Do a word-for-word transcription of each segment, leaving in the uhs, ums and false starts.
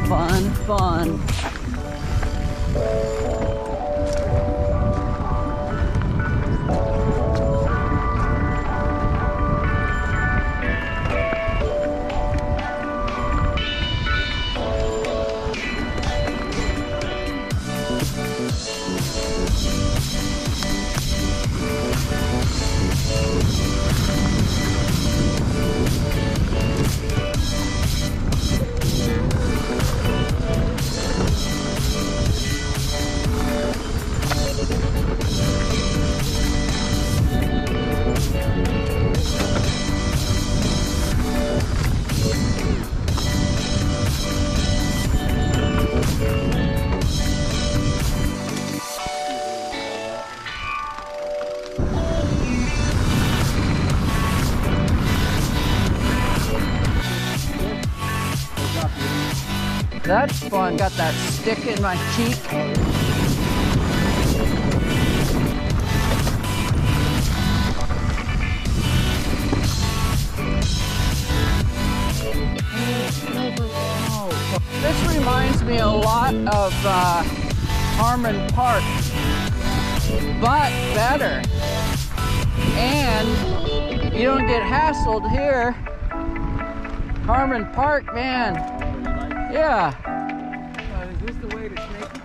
Fun, fun. That's fun. Got that stick in my cheek. This reminds me a lot of uh, Harmon Park, but better. And you don't get hassled here. Harmon Park, man. Yeah. Uh, is this the way to Snake?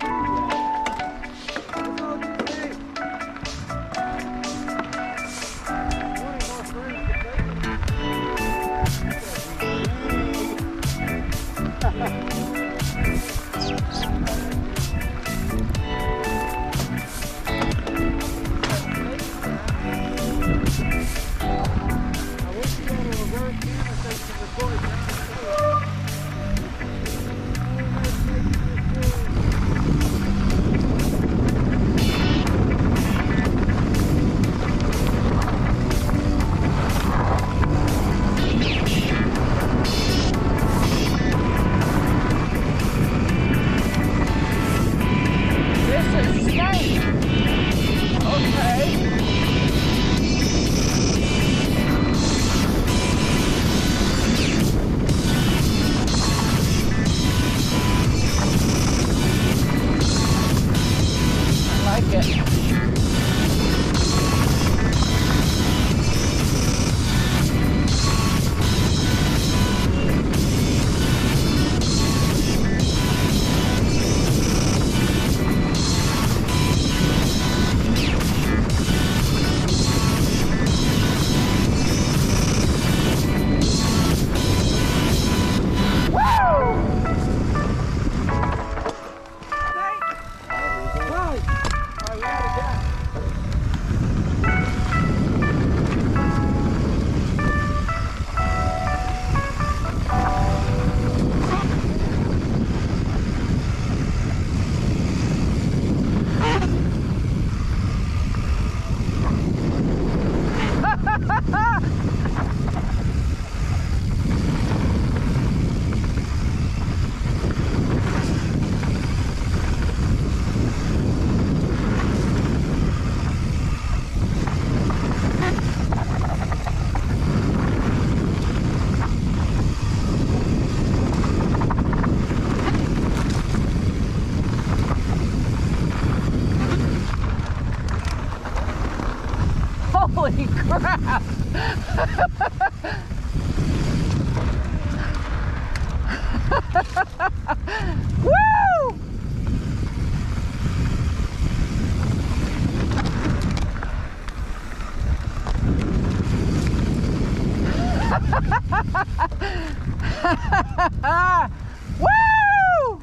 Holy crap! Woo! Woo!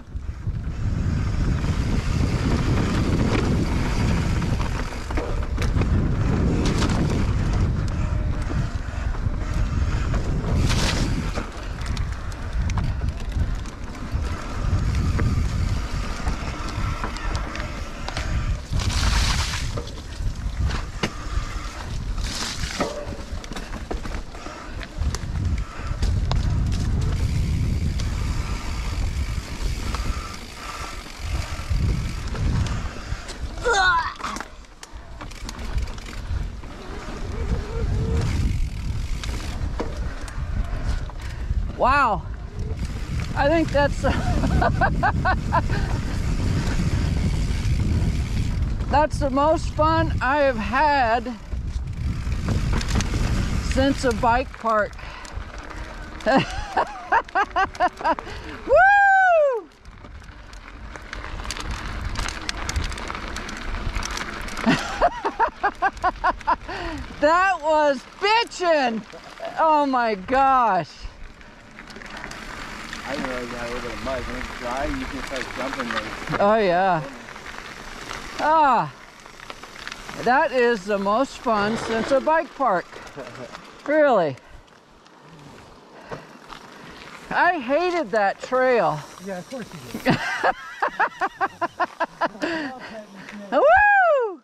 Wow, I think that's that's the most fun I have had since a bike park. Woo! That was bitchin'! Oh my gosh! I didn't realize you had a little bit of mud. When it's dry, you can start jumping there. Oh yeah. Ah, that is the most fun since a bike park. Really. I hated that trail. Yeah, of course you did. Woo!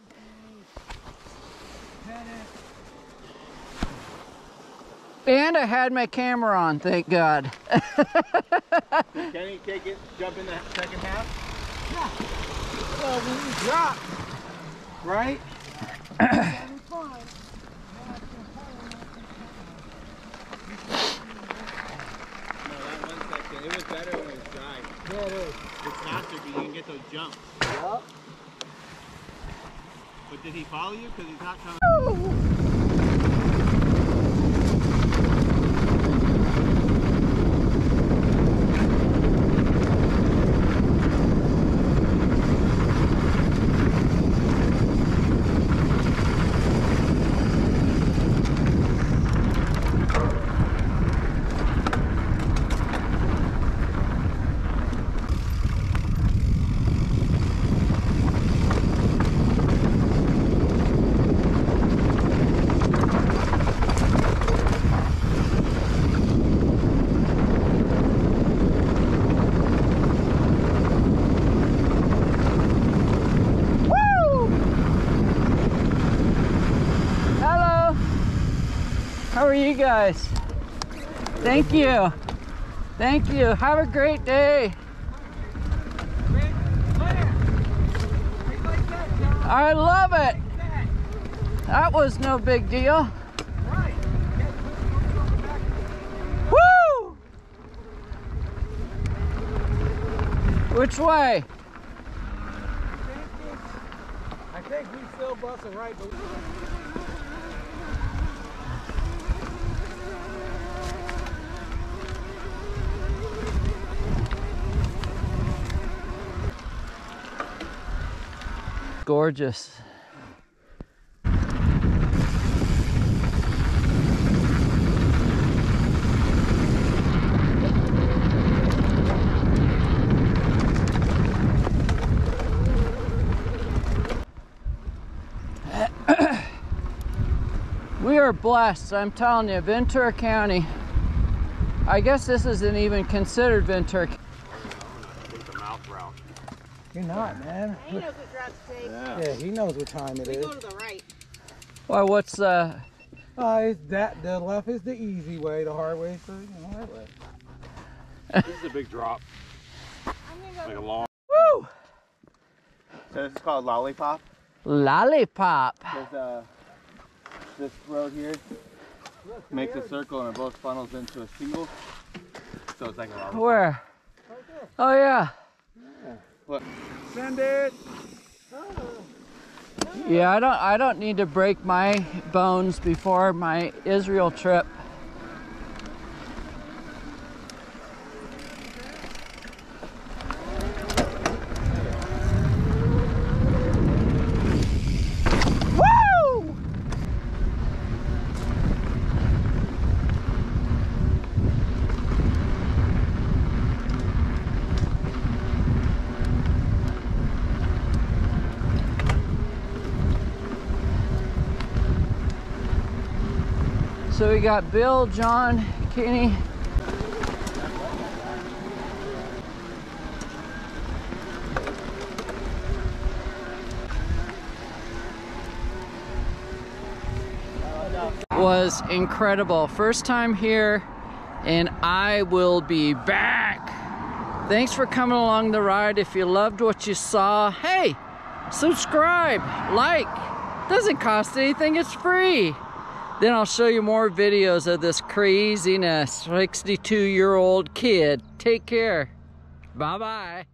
And I had my camera on, thank God. Can he take it, jump in the second half? Yeah. Well, when you drop, right? That'll be fine. No, that one section, it was better when it was dry. Yeah, it is. It's faster because you can get those jumps. Yep. But did he follow you? Because he's not coming. Woo! How are you guys? Thank you. Thank you. Have a great day. I love it. That was no big deal. Woo! Which way? I think we still bust it right, but gorgeous. We are blessed, I'm telling you. Ventura County. I guess this isn't even considered Ventura. take the mouth route. You're not, man. He knows what route to take. Yeah. Yeah, he knows what time it We is. go to the right. Well, what's uh Uh, it's that the left is the easy way, the hard way, so you know that way. This is a big drop. I'm gonna Like go. a long. woo! So this is called Lollipop. Lollipop. There's uh, this road here makes a circle and it both funnels into a single. So it's like a lollipop. Where? Oh yeah. Look. Send it. Yeah, I don't I don't need to break my bones before my Israel trip. Woo! So we got Bill, John, Kenny. Was incredible. First time here, and I will be back. Thanks for coming along the ride. If you loved what you saw, hey, subscribe, like. Doesn't cost anything, it's free. Then I'll show you more videos of this craziness. sixty-two year old kid. Take care. Bye-bye.